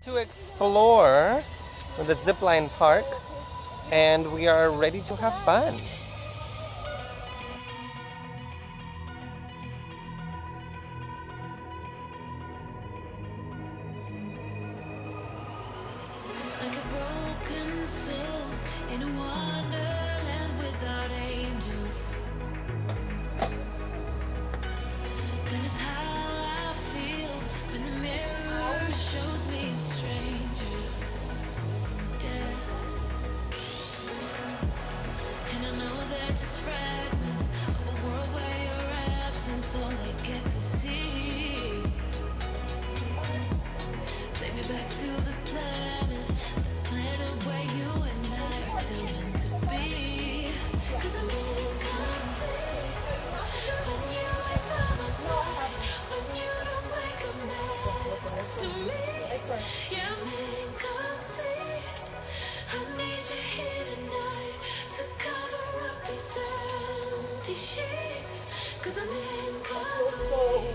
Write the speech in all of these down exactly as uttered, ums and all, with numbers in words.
to explore the zipline park, and we are ready to have fun. Like a broken soul in a wonderland without angels. That is how I feel when the mirror shows me a stranger. Yeah. And I know they're just fragments of a world where your absence all I get to see. Take me back to the planet, the planet where you and I are still meant to be. 'Cause I'm incomplete when you ain't by my side, when you don't wake up next to me. Yeah, I'm incomplete. I need you here tonight to cover up these empty sheets. 'Cause I'm incomplete.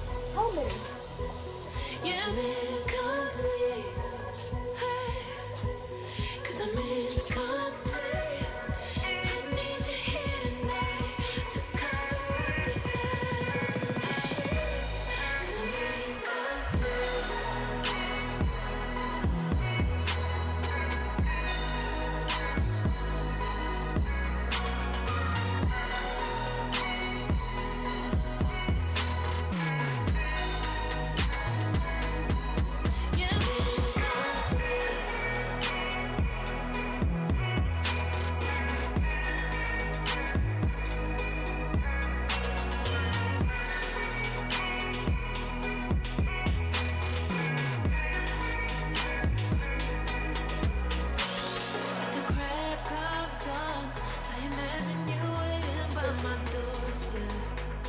Yeah, I'm incomplete. Hey, 'cause I'm incomplete. I need you here tonight to cover up these empty sheets. 'Cause I'm incomplete. Yeah, I'm incomplete. The crack of dawn, I imagine you waiting by my doorstep.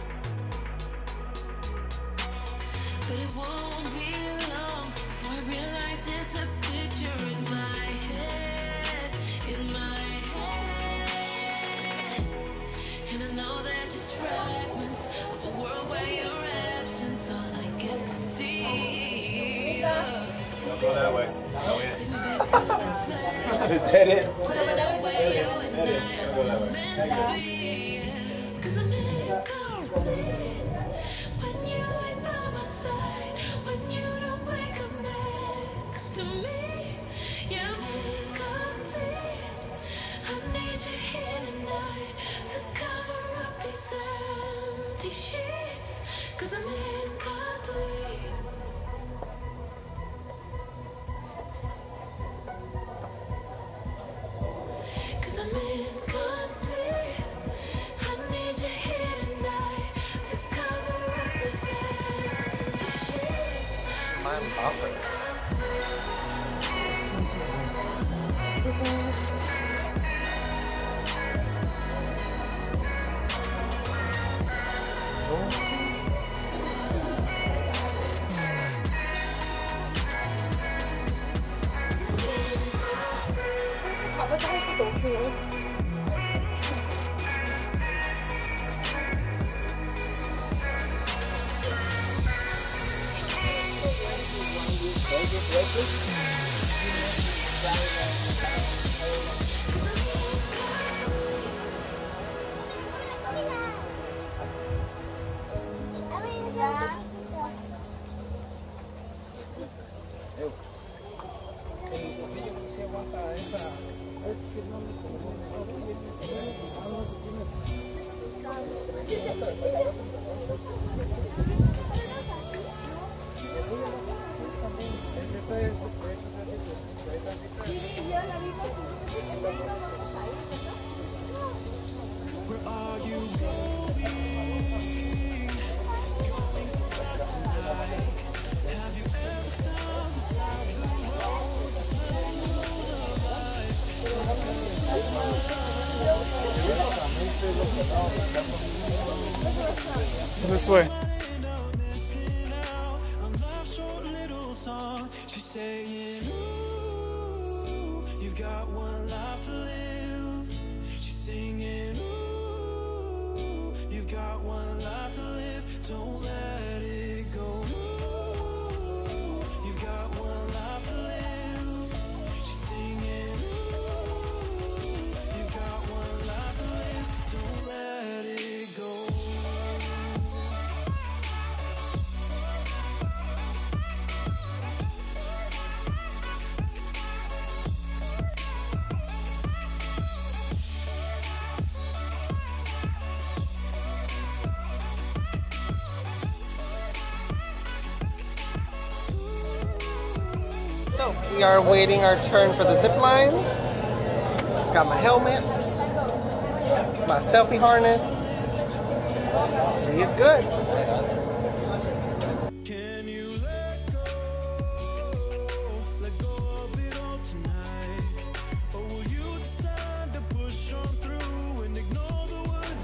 But it won't be long before I realize it's a picture in my head, in my head. And I know they're just fragments of a world where your absence all I get to see. Don't go that way. No, Take me back to the planet. Is that it? Planet where you and I are still meant to be. 'Cause I'm incomplete when you ain't by my side, when you don't wake up next to me. Yeah, I'm incomplete. I need you here tonight to cover up these empty sheets. 'Cause I'm incomplete. Cause I'm incomplete. I need you here tonight to cover up this empty sheets. My bumper. This way. She's saying, ooh, you've got one life to live. She's singing, ooh, you've got one life to live. Don't let it go. Ooh, you've got one life to live. We are waiting our turn for the zip lines. Got my helmet, my selfie harness. He's good. Can you let go? Let go of it all tonight. Or will you decide to push on through and ignore the words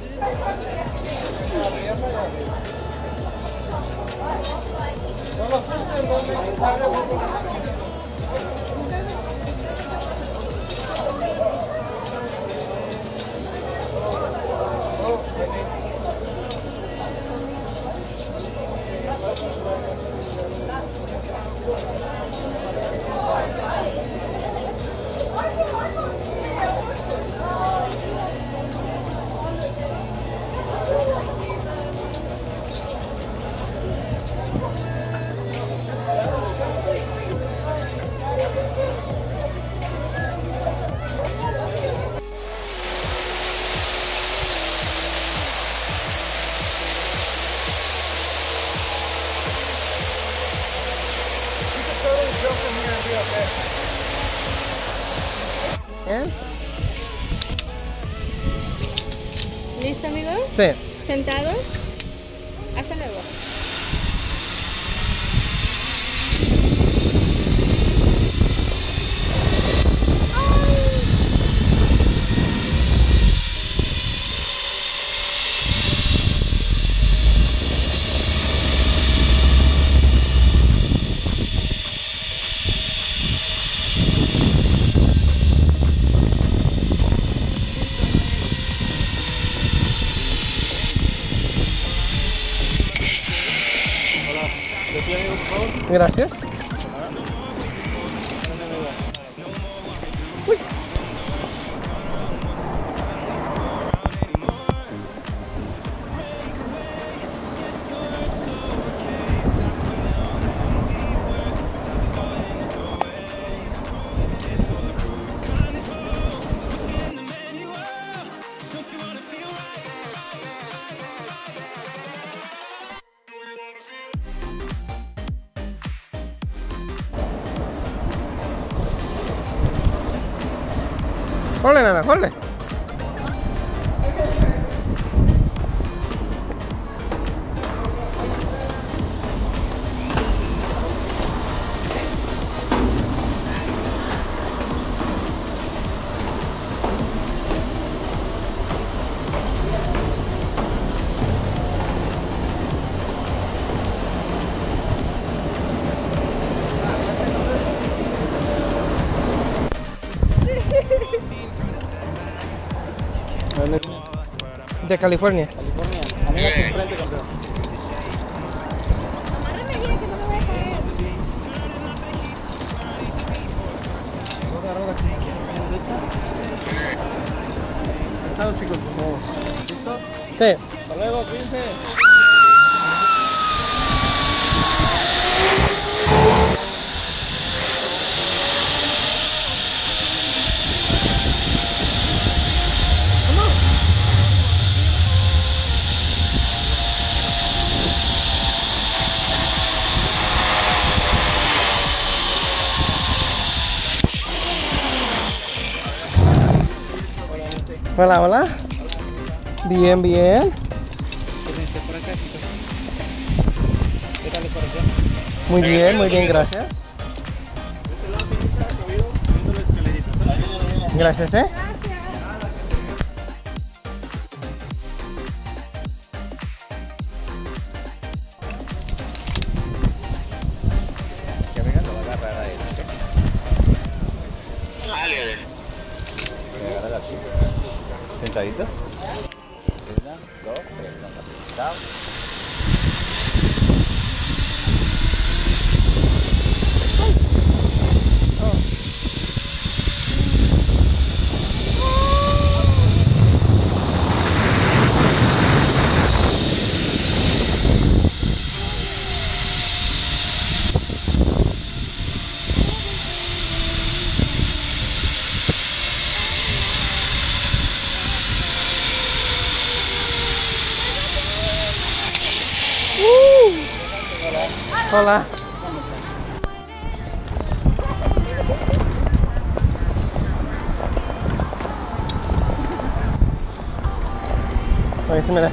¿Eh? ¿Listo, amigos? Sí. ¿Sentados? Hasta luego. Gracias. Uy. Ponle, nana, ponle. De California. California. Amiga, tu frente, campeón. Amárrame bien, que no me voy a caer. Estamos, chicos. ¿Listo? Sí. Hasta luego, cuídense. Hola, hola. Bien, bien. Por acá, chicos. ¿Qué tal les pareció? Muy bien, muy bien, gracias. Este lado, señorita, subido, subiendo la escalerita. Gracias, ¿eh? Que venga, lo va a agarrar a él. Voy a agarrar así. ¿Sentaditos? Una, dos, tres. Chao. Hola. mira.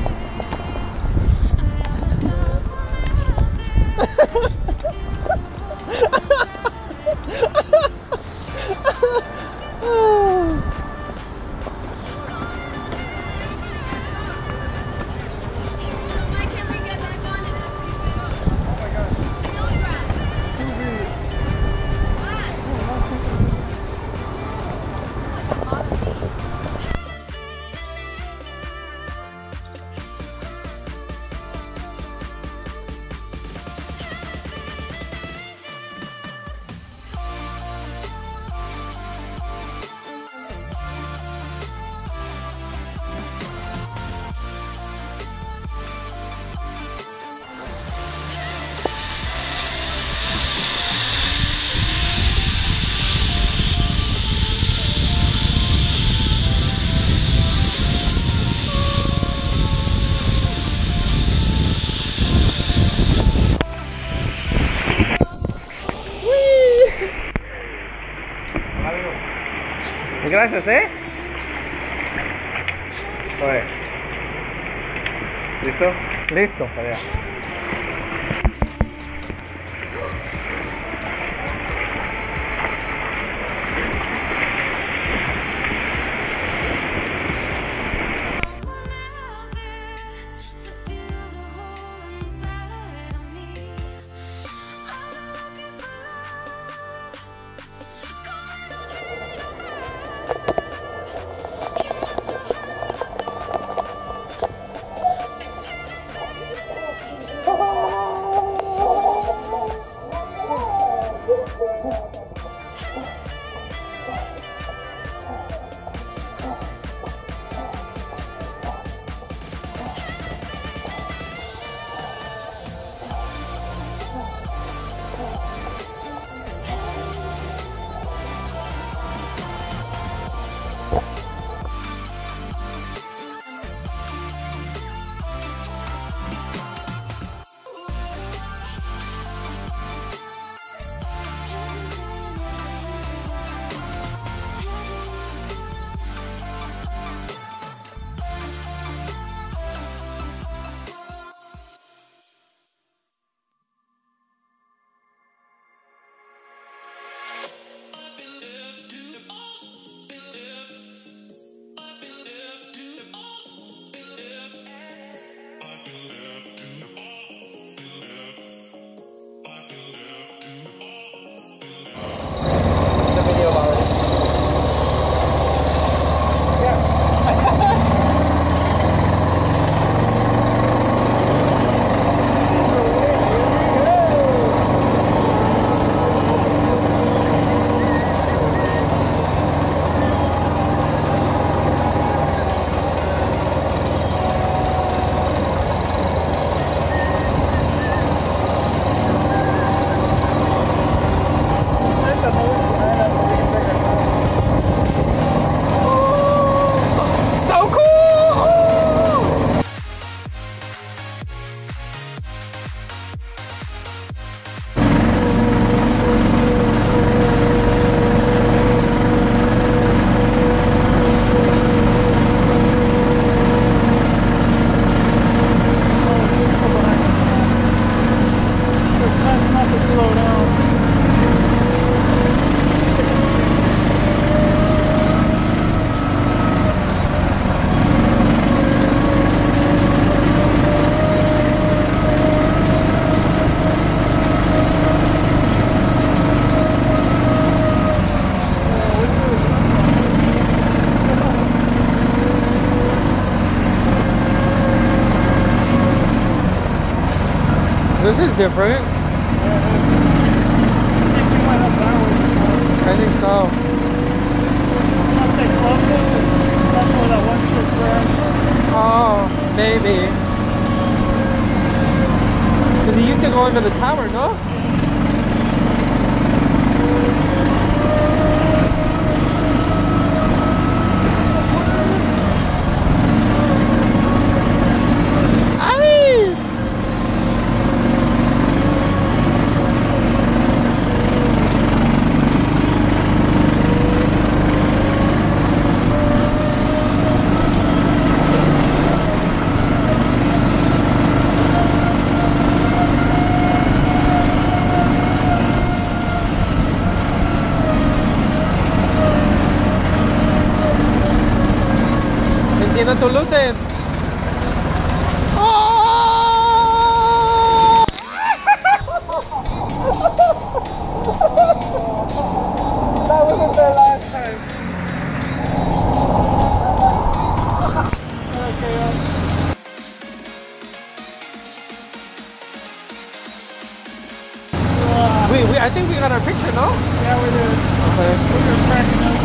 Gracias, ¿eh? Oye. ¿Listo? Listo, para allá. This is different. I think so. I'll say closer, because that's where that one shit's there. Oh, maybe. Because he used to go under the tower, no? viendo tus luces. ¡Oh! That wasn't there last time. Okay, uh, We, we, I think we got our picture, no? yeah, we did. Okay. We were cracking up.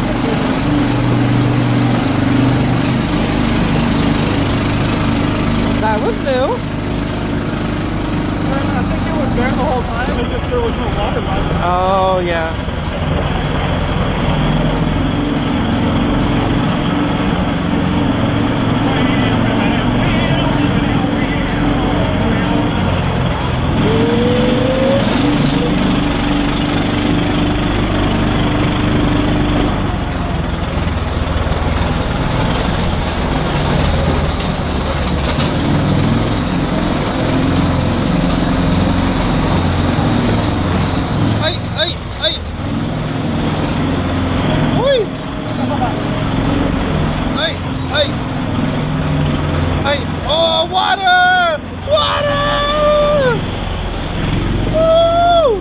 That was new. I think it was there the whole time. It's just there was no water last time. Oh, yeah. Ay, ay, ay. Uy. Ay, ay. Ay. Oh, water! Water! Woo!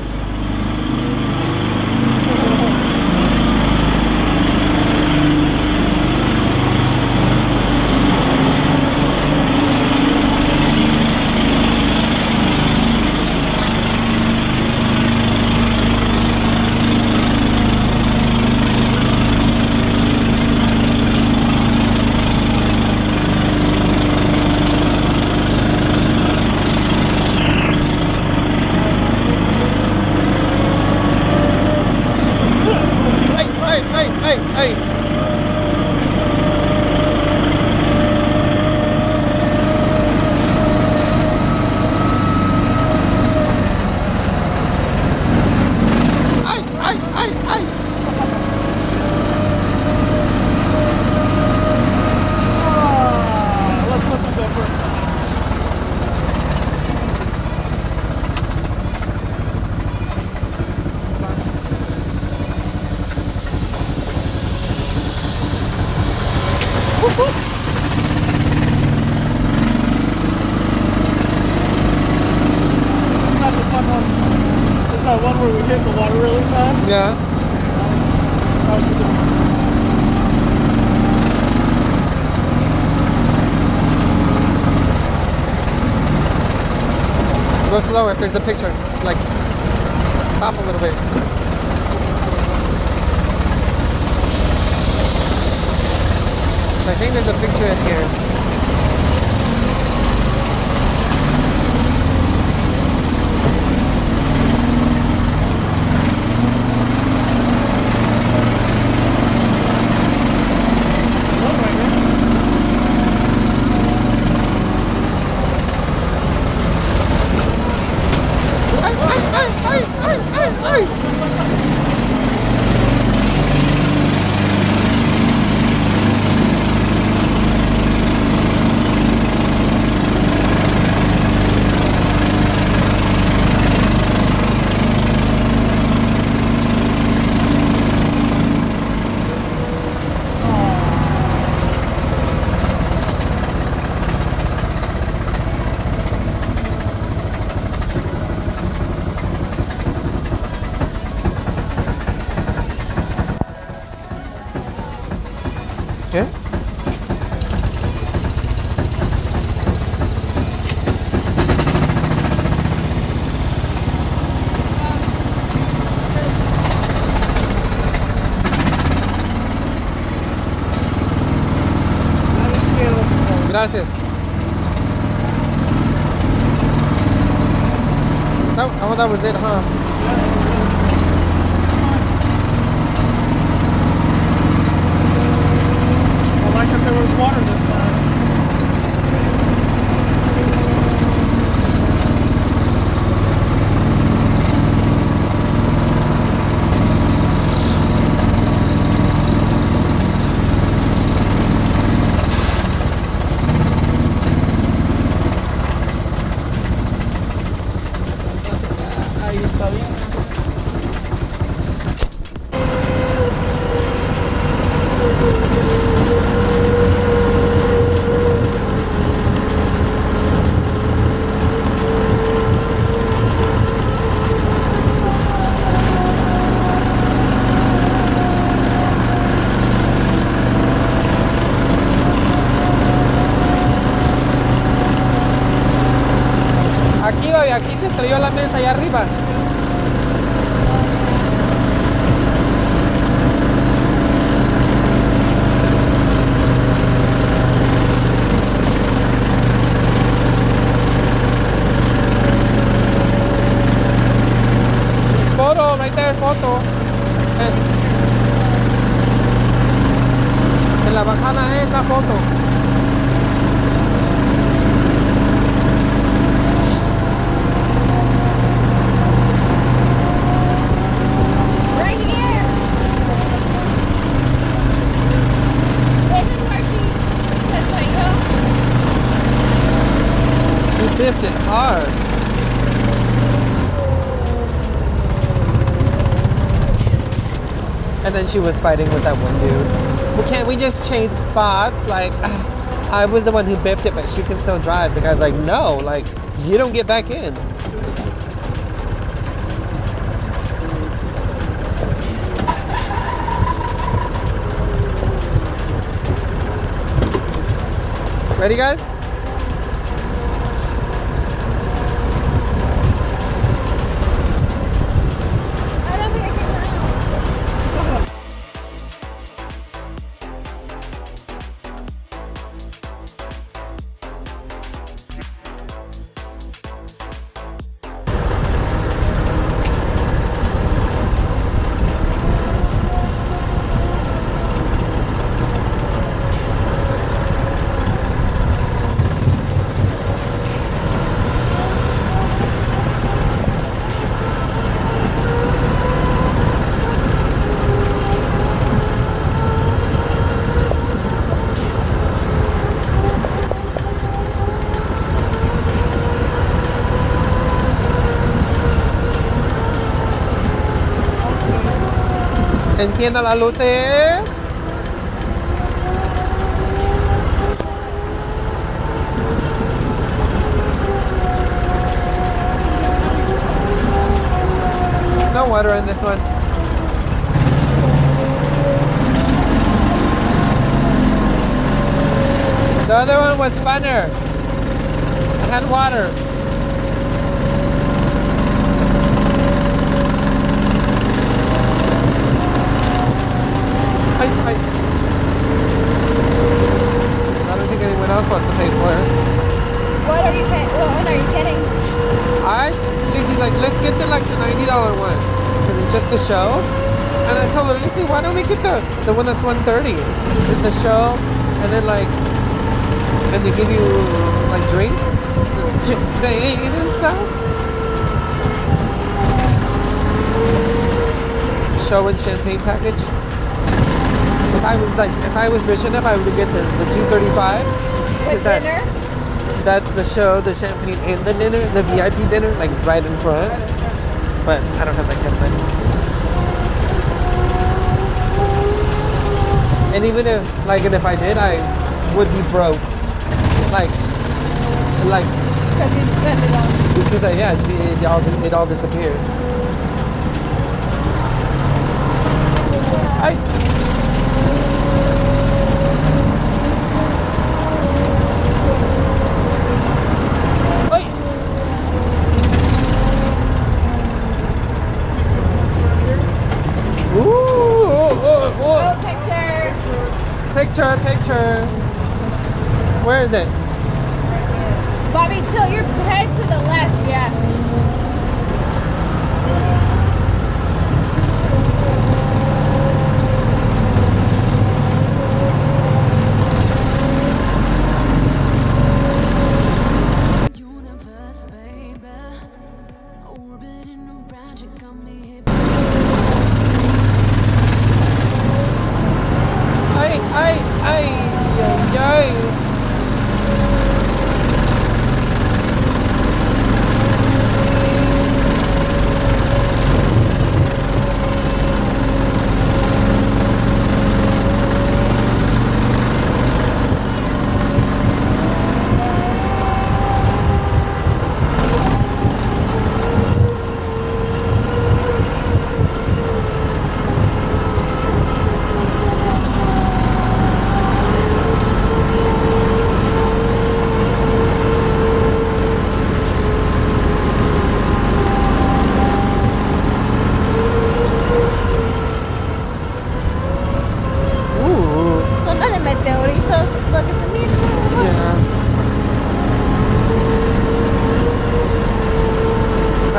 Ay, ay, ay, ay, ay. Ay, ay, ay, ay. Ah, let's look at that first. Not the fun one. It's that one where we hit the water really fast. Yeah. That was a good one. Go slow if there's a picture. Like, stop a little bit. I think there's a picture in here. Ay, ay, ay, ay, ay, ay, ay. ¿Qué? Gracias. That, oh, that was it, huh? I like if there was water this time. Ahí está bien. estrelló la mesa allá arriba. Photo, right there, photo. En, en la bajada es la foto. Right here. This is where she says like, oh. She biffed it hard. And then she was fighting with that one dude. Well, can't we just change spots? Like, I was the one who biffed it, but she can still drive. The guy's like, no, like, you don't get back in. Ready, guys? I don't think I can now. Encienda la luz. eh. No water in this one. The other one was funner. It had water. I, I, I don't think anyone else wants to pay for it. What are you getting? What one are you getting? I think he's like, let's get the like the ninety dollar one. Because it's just the show. And I told her, Lucy, why don't we get the, the one that's one thirty? It's the show, and then like, and they give you like drinks, champagne and stuff. Show and champagne package. If I was like, if I was rich enough, I would get the, the two thirty-five. With that, dinner? That's the show, the champagne, and the dinner, the V I P dinner, like right in front. But I don't have that kind of money. And even if, like, and if I did, I would be broke. Like, like, Because you spend it on. because I, yeah, it, it all it all disappeared. I. Oh, picture. Picture, picture. Where is it? Bobby, tilt your head to the left, yeah. Universe, baby, orbiting around you, got me hip. Ay, ay, ay, ay, ay.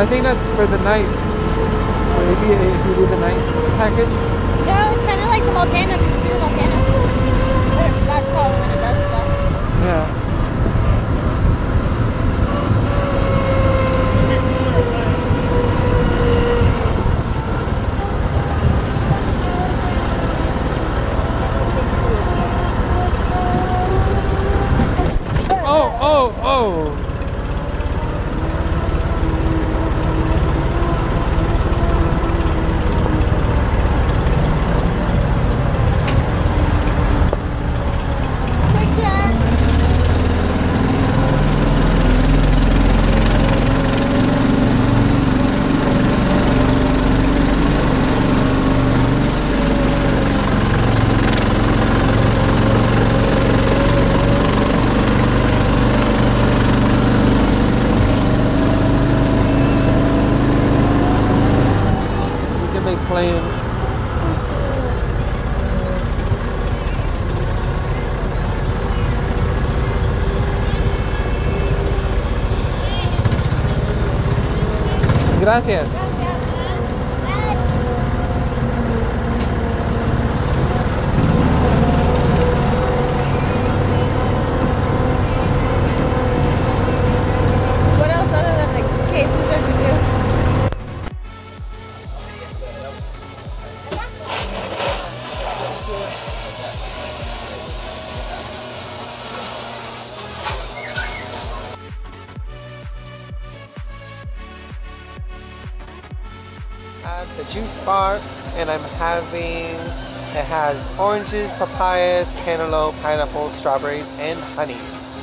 I think that's for the night. Or if you if you do the night package. No, it's kind of like the volcano. Did you see the volcano? But it's not cold when it does stuff. Yeah. Oh, oh, oh. Plans. Gracias. What else other than the cases that we do? At the juice bar, and I'm having, it has oranges, papayas, cantaloupe, pineapple, strawberries, and honey.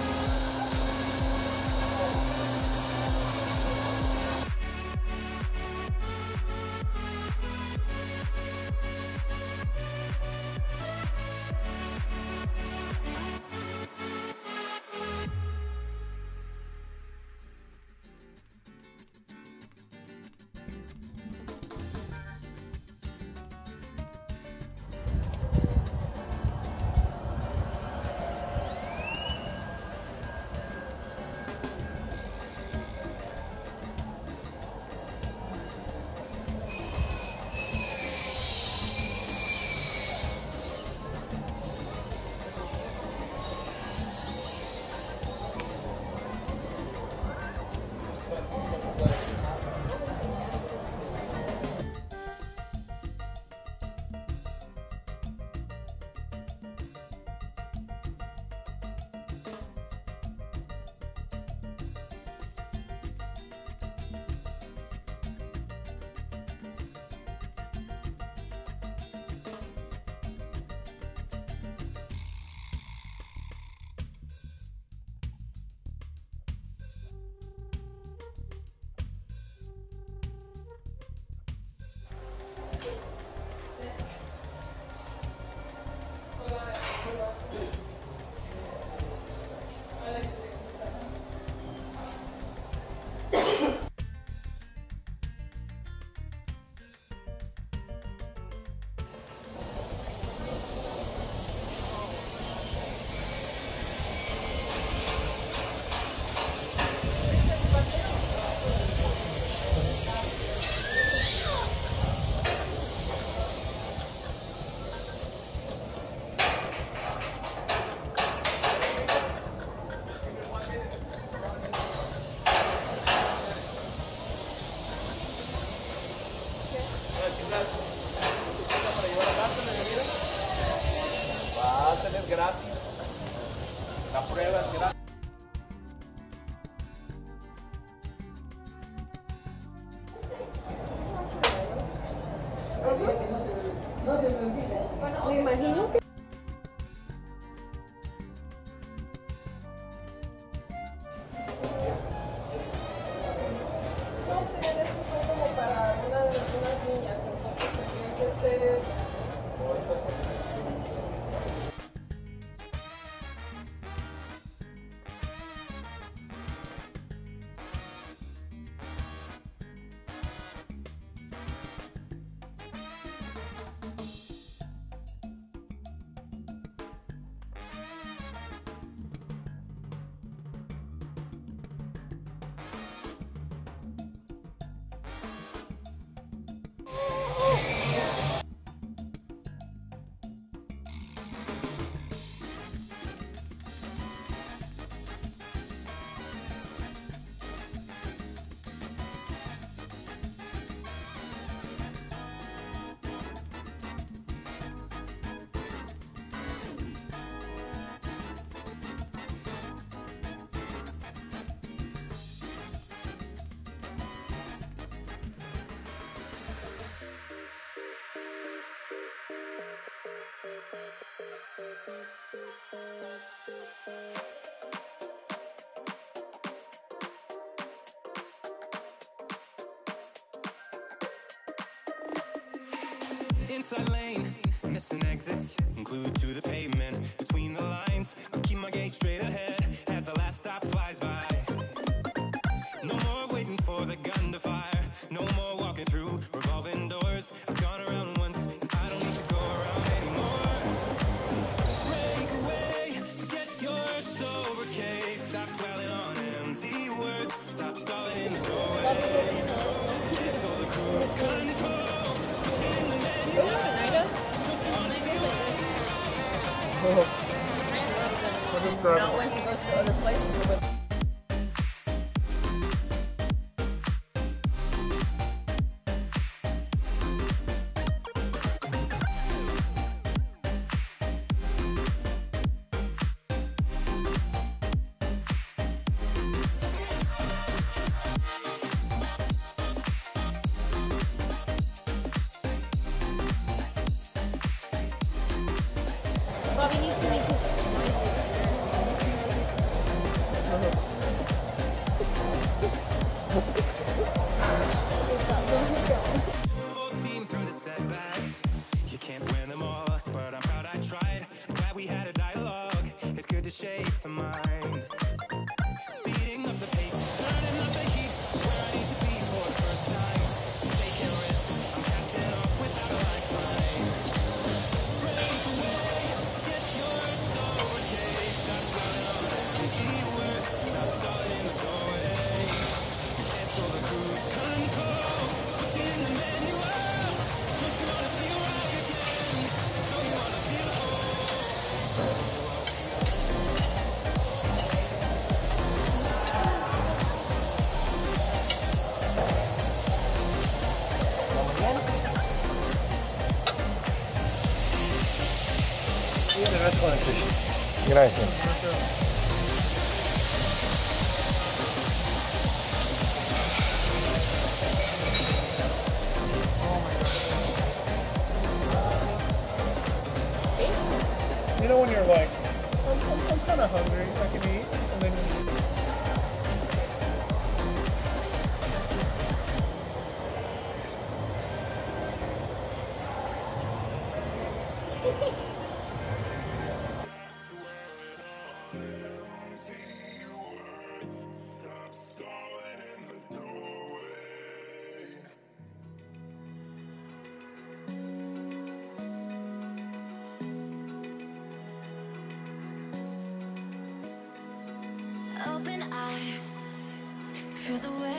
gratis. La prueba es gratis. Me imagino que... No sé, estos son como para una, unas niñas, entonces tendrían que ser... inside lane, missing exits, glued to the pavement. Between the lines, I'll keep my gaze straight ahead as the last stop flies by. No more waiting for the gun to fire. No more walking through revolving doors. I've gone around once, and I don't need to go around anymore. Break away, forget your sober case. Stop dwelling on empty words. Stop stalling in the doorway. Cancel the cruise control. Switching in the menu. I'll just grab Not when she goes to other places. But Bobby needs to make his noises. Full steam through the setbacks. You can't win them all, but I'm proud I tried. I'm glad we had a dialogue. It's good to shape the mind. Speeding up the pace, turning up the heat. Where I need to be for the first time. Taking risks, I'm casting off without a lifeline. Break away, get your sober case. Stop dwelling on empty words. Stop stalling in the doorway. Cancel the cruise control. Switching the menu up. Don't you wanna feel right again? Don't you wanna feel whole? Gracias. You know when you're like, I'm, I'm, I'm kind of hungry, I can eat, and then Open eye, feel the way